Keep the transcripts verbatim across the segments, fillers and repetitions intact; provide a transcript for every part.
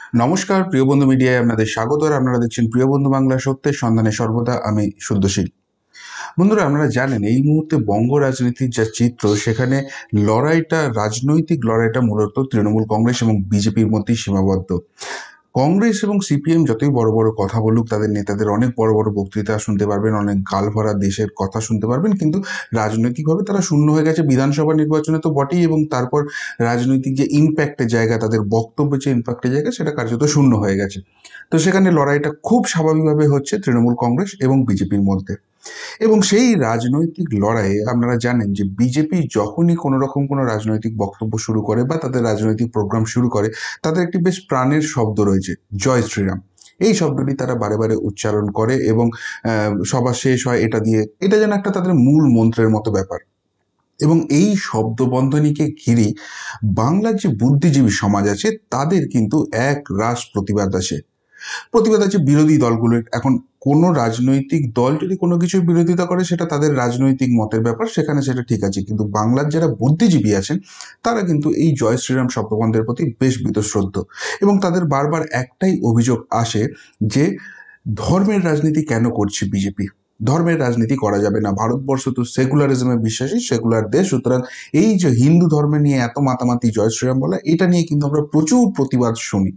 নমস্কার, প্রিয় বন্ধু মিডিয়ায় আপনাদের স্বাগত। আর আপনারা দেখছেন প্রিয় বন্ধু বাংলা, সত্যের সন্ধানে সর্বদা আমি শুদ্ধশীল। বন্ধুরা, আপনারা জানেন এই মুহূর্তে বঙ্গ রাজনীতির যা চিত্র, সেখানে লড়াইটা রাজনৈতিক লড়াইটা মূলত তৃণমূল কংগ্রেস এবং বিজেপির মধ্যেই সীমাবদ্ধ। কংগ্রেস এবং সিপিএম যতই বড় বড় কথা বলুক, তাদের নেতাদের অনেক বড় বড় বক্তৃতা শুনতে পারবেন, অনেক গালভরা দেশের কথা শুনতে পারবেন, কিন্তু রাজনৈতিকভাবে তারা শূন্য হয়ে গেছে। বিধানসভা নির্বাচনে তো বটেই, এবং তারপর রাজনৈতিক যে ইম্প্যাক্টের জায়গা, তাদের বক্তব্যের যে ইম্প্যাক্টের জায়গা, সেটা কার্যত শূন্য হয়ে গেছে। তো সেখানে লড়াইটা খুব স্বাভাবিকভাবে হচ্ছে তৃণমূল কংগ্রেস এবং বিজেপির মধ্যে। এবং সেই রাজনৈতিক লড়াইয়ে আপনারা জানেন যে বিজেপি যখনই কোনো রকম কোনো রাজনৈতিক বক্তব্য শুরু করে বা তাদের রাজনৈতিক প্রোগ্রাম শুরু করে, তাদের একটি বেশ প্রাণের শব্দ রয়েছে, জয় শ্রীরাম। এই শব্দটি তারা বারে বারে উচ্চারণ করে এবং সভা শেষ হয় এটা দিয়ে। এটা যেন একটা তাদের মূল মন্ত্রের মতো ব্যাপার। এবং এই শব্দবন্ধনীকে ঘিরে বাংলার যে বুদ্ধিজীবী সমাজ আছে, তাদের কিন্তু এক রাশ প্রতিবাদ আসে। প্রতিবাদ আছে বিরোধী দলগুলোর। এখন কোনো রাজনৈতিক দল যদি কোনো কিছুর বিরোধিতা করে, সেটা তাদের রাজনৈতিক মতের ব্যাপার, সেখানে সেটা ঠিক আছে। কিন্তু বাংলার যারা বুদ্ধিজীবী আছেন, তারা কিন্তু এই জয় শ্রীরাম শব্দবন্ধের প্রতি বেশ বীতশ্রদ্ধ। এবং তাদের বারবার একটাই অভিযোগ আসে যে ধর্মের রাজনীতি কেন করছে বিজেপি? ধর্মের রাজনীতি করা যাবে না, ভারতবর্ষ তো সেকুলারিজমে বিশ্বাসী, সেকুলার দেশ। সুতরাং এই যে হিন্দু ধর্মে নিয়ে এত মাতামাতি, জয় শ্রীরাম বলা, এটা নিয়ে কিন্তু আমরা প্রচুর প্রতিবাদ শুনি।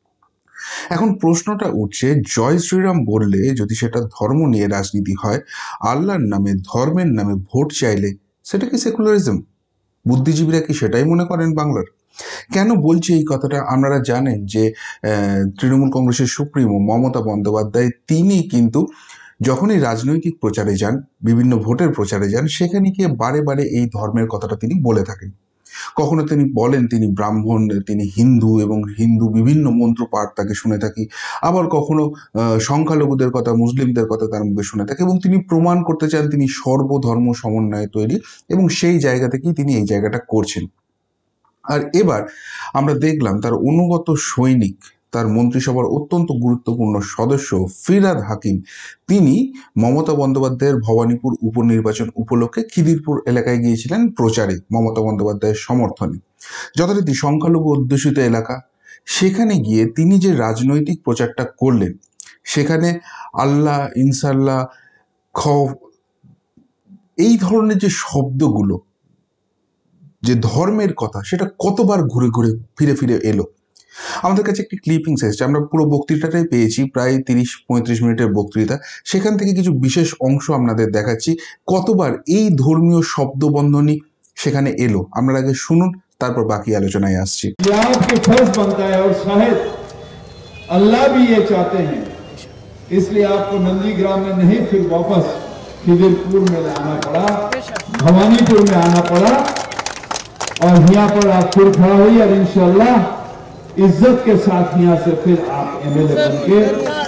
এখন প্রশ্নটা উঠছে, জয় শ্রীরাম বললে যদি সেটা ধর্ম নিয়ে রাজনীতি হয়, আল্লাহর নামে, ধর্মের নামে ভোট চাইলে সেটা কি সেকুলারিজম? বুদ্ধিজীবীরা কি সেটাই মনে করেন বাংলার? কেন বলছি এই কথাটা? আপনারা জানেন যে তৃণমূল কংগ্রেসের সুপ্রিমো মমতা বন্দ্যোপাধ্যায়, তিনি কিন্তু যখনই রাজনৈতিক প্রচারে যান, বিভিন্ন ভোটের প্রচারে যান, সেখানে গিয়ে বারে বারে এই ধর্মের কথাটা তিনি বলে থাকেন। কখনো তিনি বলেন তিনি ব্রাহ্মণ, তিনি হিন্দু, এবং হিন্দু বিভিন্ন মন্ত্র পাঠ তাকে শুনে থাকি। আবার কখনো সংখ্যালঘুদের কথা, মুসলিমদের কথা তার মুখে শুনে থাকি, এবং তিনি প্রমাণ করতে চান তিনি সর্বধর্ম সমন্বয়ে তৈরি, এবং সেই জায়গা থেকেই তিনি এই জায়গাটা করছেন। আর এবার আমরা দেখলাম তার অনুগত সৈনিক, তার মন্ত্রিসভার অত্যন্ত গুরুত্বপূর্ণ সদস্য ফিরহাদ হাকিম, তিনি মমতা বন্দ্যোপাধ্যায়ের ভবানীপুর উপনির্বাচন উপলক্ষে খিদিরপুর এলাকায় গিয়েছিলেন প্রচারে মমতা বন্দ্যোপাধ্যায়ের সমর্থনে। যথারীতি সংখ্যালঘু অধ্যুষিত এলাকা, সেখানে গিয়ে তিনি যে রাজনৈতিক প্রচারটা করলেন, সেখানে আল্লাহ, ইনশাল্লাহ, খ, এই ধরনের যে শব্দগুলো, যে ধর্মের কথা, সেটা কতবার ঘুরে ঘুরে ফিরে ফিরে এলো। আমাদের কাছে একটি ক্লিপিংস এসেছে, আমরা পুরো বক্তৃতাটাই পেয়েছি, প্রায় তিরিশ পঁয়ত্রিশ মিনিটের বক্তৃতা। সেখান থেকে কিছু বিশেষ অংশ আপনাদের দেখাচ্ছি, কতবার এই ধর্মীয় শব্দবন্ধনী সেখানে এলো। আপনারা আগে শুনুন, তারপর বাকি আলোচনায় আসছি। अल्लाह भी ये चाहते हैं, इसलिए आपको नंदीग्राम में नहीं, फिर वापस खिदिरपुर में आना पड़ा, भवानीपुर में आना पड़ा, और यहाँ पर आप फिर खड़ा हुई, और इंशाल्लाह इज्जत के साथ यहाँ से फिर आप एमएलए बनके।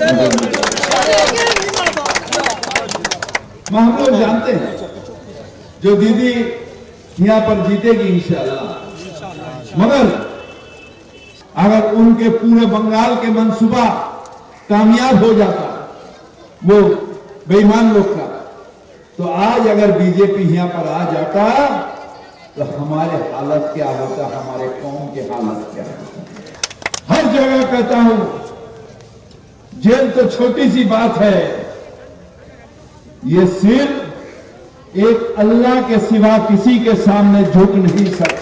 हम लोग जानते हैं जो दीदी यहाँ पर जीतेगी इंशाल्लाह, मगर अगर उनके पूरे बंगाल के मंसूबा कामयाब हो जाता वो बेईमान लोग का, तो आज अगर बीजेपी यहाँ पर आ जाता तो हमारे हालत क्या होता, हमारे कौम के हालत क्या होता। हर जगह कहता हूं, जेल तो छोटी सी बात है, ये सिर्फ एक अल्लाह के सिवा किसी के सामने झुक नहीं सकता।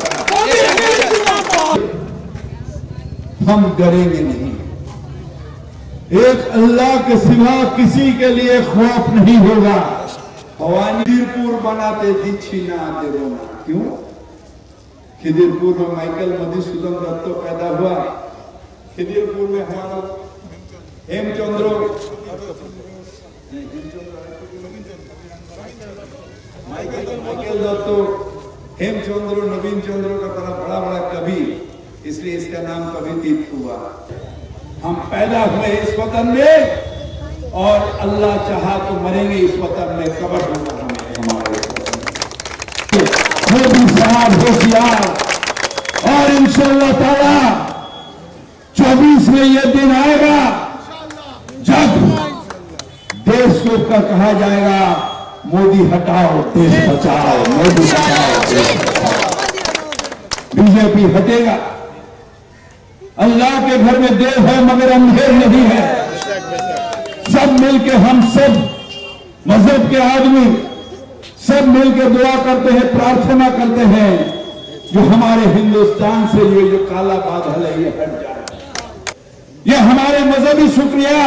हम डरेंगे नहीं, एक अल्लाह के सिवा किसी के लिए खौफ नहीं होगा। खिदिरपुर बनाते दीक्षी ना आते रोना, क्यों? खिदिरपुर में माइकल मधुसूदन दत्त पैदा हुआ, खिदिरपुर में हमारा हेमचंद्र माइकल दत्त, हेमचंद्र, नवीन चंद्र का तरह बड़ा बड़ा कवि, इसलिए इसका नाम कवि तीर्थ हुआ। हम पैदा हुए इस वतन में, और अल्लाह चाहा तो मरेंगे इस वतन में, कब्र होगा हमें हमारे होशियार। और इंशाअल्लाह ताला चौबीस में यह दिन आएगा जब देश को कहा जाएगा मोदी हटाओ देश बचाओ, मोदी हटाओ देश बचाओ। बीजेपी हटेगा अल्लाह के घर में देर है मगर अंधेर नहीं है। सब मिलके हम सब मजहब के आदमी सब मिलकर दुआ करते हैं, प्रार्थना करते हैं जो हमारे हिंदुस्तान से ये जो काला बादल है ये हट जाए। ये हमारे मजहबी शुक्रिया,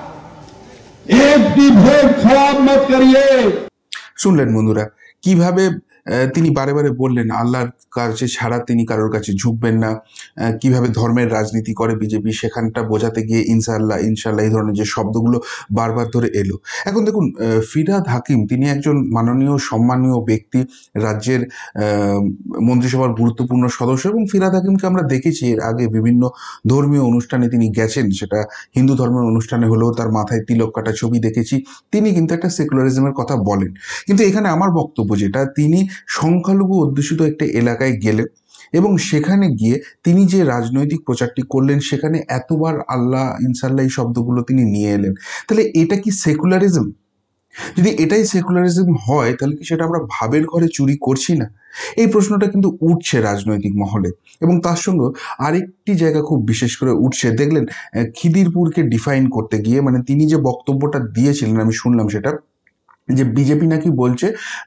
एक भी ভোট খারাপ मत करिए। শুনলেন বন্ধুরা কিভাবে আহ, তিনি বারে বারে বললেন আল্লাহর কাছে ছাড়া তিনি কারোর কাছে ঝুঁকবেন না। আহ, কিভাবে ধর্মের রাজনীতি করে বিজেপি সেখানটা বোঝাতে গিয়ে ইনশাআল্লাহ ইনশাআল্লাহ এই ধরনের যে শব্দগুলো বারবার ধরে এলো। এখন দেখুন আহ, ফিরহাদ হাকিম তিনি একজন মাননীয় সম্মানীয় ব্যক্তি, রাজ্যের আহ, মন্ত্রিসভার গুরুত্বপূর্ণ সদস্য, এবং ফিরহাদ হাকিমকে আমরা দেখেছি এর আগে বিভিন্ন ধর্মীয় অনুষ্ঠানে তিনি গেছেন, সেটা হিন্দু ধর্মের অনুষ্ঠানে হলেও তার মাথায় তিলক কাটা ছবি দেখেছি। তিনি কিন্তু একটা সেকুলারিজমের কথা বলেন, কিন্তু এখানে আমার বক্তব্য যেটা, তিনি সংখ্যালঘু অধ্যুষিত একটা এলাকায় গেলে এবং সেখানে গিয়ে তিনি যে রাজনৈতিক প্রচারটি করলেন সেখানে এতবার আল্লাহ ইনশাল্লাহ এই শব্দগুলো তিনি নিয়ে এলেন, তাহলে এটা কি সেকুলারিজম? যদি এটাই সেকুলারিজম হয় তাহলে কি সেটা আমরা ভাবের ঘরে চুরি করছি না? এই প্রশ্নটা কিন্তু উঠছে রাজনৈতিক মহলে। এবং তার সঙ্গে আরেকটি জায়গা খুব বিশেষ করে উঠছে, দেখলেন খিদিরপুরকে ডিফাইন করতে গিয়ে, মানে তিনি যে বক্তব্যটা দিয়েছিলেন আমি শুনলাম সেটা, যে বিজেপি নাকি বলছে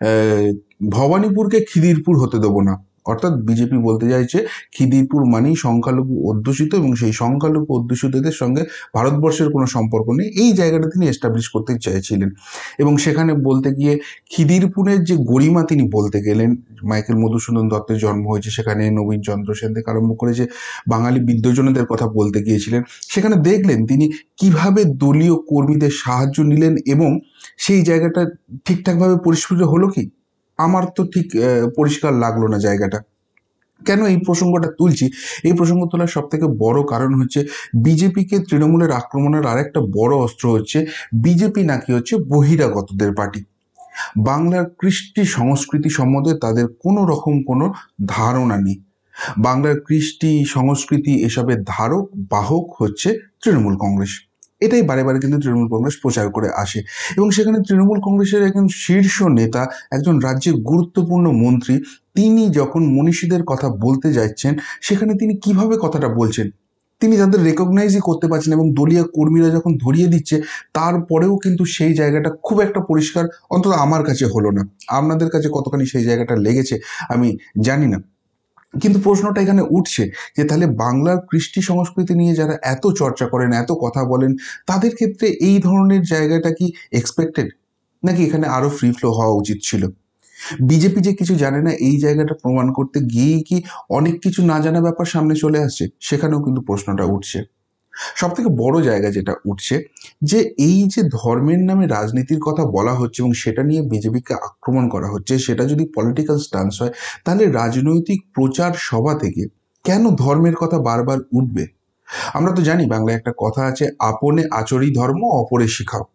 ভবানীপুরকে খিদিরপুর হতে দেবো না, অর্থাৎ বিজেপি বলতে চাইছে খিদিরপুর মানেই সংখ্যালঘু অধ্যুষিত এবং সেই সংখ্যালঘু অধ্যুষিতদের সঙ্গে ভারতবর্ষের কোনো সম্পর্ক নেই, এই জায়গাটা তিনি এস্টাবলিশ করতে চাইছিলেন। এবং সেখানে বলতে গিয়ে খিদিরপুরের যে গরিমা তিনি বলতে গেলেন, মাইকেল মধুসূদন দত্তের জন্ম হয়েছে সেখানে, নবীন চন্দ্র সেন থেকে আরম্ভ করে যে বাঙালি বিদ্বজনদের কথা বলতে গিয়েছিলেন, সেখানে দেখলেন তিনি কিভাবে দলীয় কর্মীদের সাহায্য নিলেন এবং সেই জায়গাটা ঠিকঠাকভাবে পরিস্ফুট হলো কি? আমার তো ঠিক পরিষ্কার লাগলো না জায়গাটা। কেন এই প্রসঙ্গটা তুলছি? এই প্রসঙ্গ তোলার সব থেকে বড় কারণ হচ্ছে বিজেপিকে তৃণমূলের আক্রমণের আরেকটা বড় অস্ত্র হচ্ছে বিজেপি নাকি হচ্ছে বহিরাগতদের পার্টি। বাংলার কৃষ্টি সংস্কৃতি সম্বন্ধে তাদের কোনো রকম কোনো ধারণা নেই। বাংলার কৃষ্টি সংস্কৃতি এসবের ধারক বাহক হচ্ছে তৃণমূল কংগ্রেস। এটাই বারে বারে কিন্তু তৃণমূল কংগ্রেস প্রচার করে আসে। এবং সেখানে তৃণমূল কংগ্রেসের একজন শীর্ষ নেতা, একজন রাজ্যের গুরুত্বপূর্ণ মন্ত্রী, তিনি যখন মনীষীদের কথা বলতে যাচ্ছেন সেখানে তিনি কিভাবে কথাটা বলছেন তিনি তাদের রেকগনাইজই করতে পারছেন, এবং দলীয় কর্মীরা যখন ধরিয়ে দিচ্ছে তারপরেও কিন্তু সেই জায়গাটা খুব একটা পরিষ্কার অন্তত আমার কাছে হলো না। আপনাদের কাছে কতখানি সেই জায়গাটা লেগেছে আমি জানি না, কিন্তু প্রশ্নটা এখানে উঠছে যে তাহলে বাংলার কৃষ্টি সংস্কৃতি নিয়ে যারা এত চর্চা করেন, এত কথা বলেন, তাদের ক্ষেত্রে এই ধরনের জায়গাটা কি এক্সপেক্টেড, নাকি এখানে আরো ফ্রি ফ্লো হওয়া উচিত ছিল? বিজেপি যে কিছু জানে না এই জায়গাটা প্রমাণ করতে গিয়েই কি অনেক কিছু না জানা ব্যাপার সামনে চলে আসছে? সেখানেও কিন্তু প্রশ্নটা উঠছে। সব থেকে বড় জায়গা যেটা উঠছে যে এই যে ধর্মের নামে রাজনীতির কথা বলা হচ্ছে এবং সেটা নিয়ে বিজেপিকে আক্রমণ করা হচ্ছে, সেটা যদি পলিটিক্যাল স্টান্স হয় তাহলে রাজনৈতিক প্রচার সভা থেকে কেন ধর্মের কথা বারবার উঠবে? আমরা তো জানি বাংলায় একটা কথা আছে, আপনে আচরি ধর্ম অপরে শিখাও।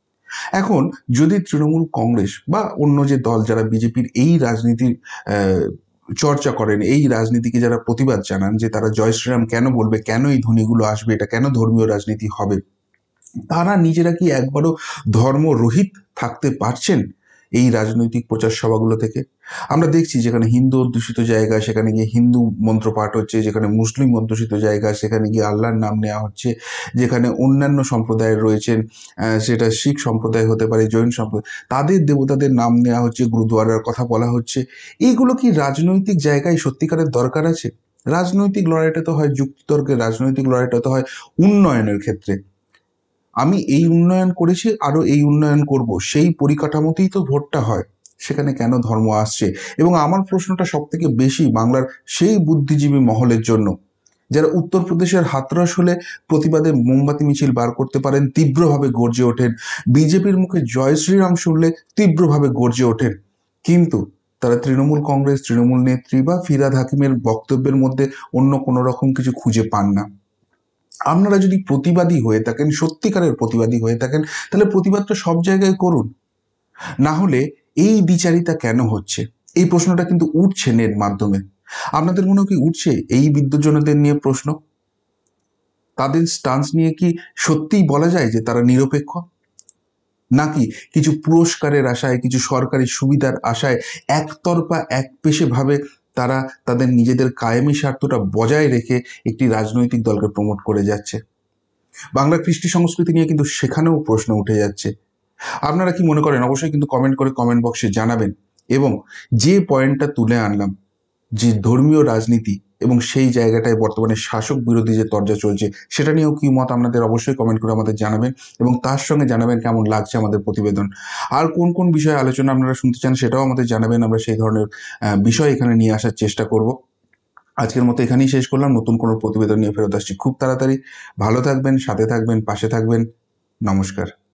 এখন যদি তৃণমূল কংগ্রেস বা অন্য যে দল যারা বিজেপির এই রাজনীতির আহ চর্চা করেন, এই রাজনীতিকে যারা প্রতিবাদ জানান যে তারা জয় শ্রীরাম কেন বলবে, কেন এই ধ্বনিগুলো আসবে, এটা কেন ধর্মীয় রাজনীতি হবে, তারা নিজেরা কি একবারও ধর্মরহিত থাকতে পারছেন এই রাজনৈতিক প্রচার সভাগুলো থেকে? আমরা দেখছি যেখানে হিন্দু অধ্যুষিত জায়গা সেখানে গিয়ে হিন্দু মন্ত্রপাঠ হচ্ছে, যেখানে মুসলিম অধ্যুষিত জায়গা সেখানে গিয়ে আল্লাহর নাম নেওয়া হচ্ছে, যেখানে অন্যান্য সম্প্রদায়ের রয়েছেন, সেটা শিখ সম্প্রদায় হতে পারে, জৈন সম্প্রদায়, তাদের দেবতাদের নাম নেওয়া হচ্ছে, গুরুদুয়ারার কথা বলা হচ্ছে। এইগুলো কি রাজনৈতিক জায়গায় সত্যিকারের দরকার আছে? রাজনৈতিক লড়াইটা তো হয় যুক্তিতর্কের, রাজনৈতিক লড়াইটা তো হয় উন্নয়নের ক্ষেত্রে। আমি এই উন্নয়ন করেছি আরো এই উন্নয়ন করব, সেই পরিকাঠামোতেই তো ভোটটা হয়। সেখানে কেন ধর্ম আসছে? এবং আমার প্রশ্নটা সব থেকে বেশি বাংলার সেই বুদ্ধিজীবী মহলের জন্য যারা উত্তরপ্রদেশের হাতরাস হলে প্রতিবাদে মোমবাতি মিছিল বার করতে পারেন, তীব্রভাবে গর্জে ওঠেন, বিজেপির মুখে জয় শ্রীরাম শুনলে তীব্রভাবে গর্জে ওঠেন, কিন্তু তারা তৃণমূল কংগ্রেস, তৃণমূল নেত্রী বা ফিরহাদ হাকিমের বক্তব্যের মধ্যে অন্য কোনো রকম কিছু খুঁজে পান না। আপনারা যদি প্রতিবাদী হয়ে থাকেন, সত্যিকারের প্রতিবাদী হয়ে থাকেন, তাহলে প্রতিবাদটা সব জায়গায় করুন। না হলে এই দ্বিচারিতা কেন হচ্ছে? এই প্রশ্নটা কিন্তু উঠছে নেট মাধ্যমে। আপনাদের মনে কি উঠছে এই বিদ্বজনদের নিয়ে প্রশ্ন? তাদের স্টান্স নিয়ে কি সত্যিই বলা যায় যে তারা নিরপেক্ষ, নাকি কিছু পুরস্কারের আশায়, কিছু সরকারি সুবিধার আশায় একতরফা একপেশে ভাবে তারা তাদের নিজেদের কায়েমি স্বার্থটা বজায় রেখে একটি রাজনৈতিক দলকে প্রমোট করে যাচ্ছে। বাংলার কৃষ্টি সংস্কৃতি নিয়ে কিন্তু সেখানেও প্রশ্ন উঠে যাচ্ছে। আপনারা কি মনে করেন অবশ্যই কিন্তু কমেন্ট করে কমেন্ট বক্সে জানাবেন। এবং যে পয়েন্টটা তুলে আনলাম, যে ধর্মীয় রাজনীতি এবং সেই জায়গাটায় বর্তমানে শাসক বিরোধী যে তরজা চলছে, সেটা নিয়েও কি মত আপনাদের অবশ্যই কমেন্ট করে আমাদের জানাবেন। এবং তার সঙ্গে জানাবেন কেমন লাগছে আমাদের প্রতিবেদন, আর কোন কোন বিষয়ে আলোচনা আপনারা শুনতে চান সেটাও আমাদের জানাবেন। আমরা সেই ধরনের বিষয় এখানে নিয়ে আসার চেষ্টা করব। আজকের মতো এখানেই শেষ করলাম। নতুন কোনো প্রতিবেদন নিয়ে ফেরত আসছি খুব তাড়াতাড়ি। ভালো থাকবেন, সাথে থাকবেন, পাশে থাকবেন। নমস্কার।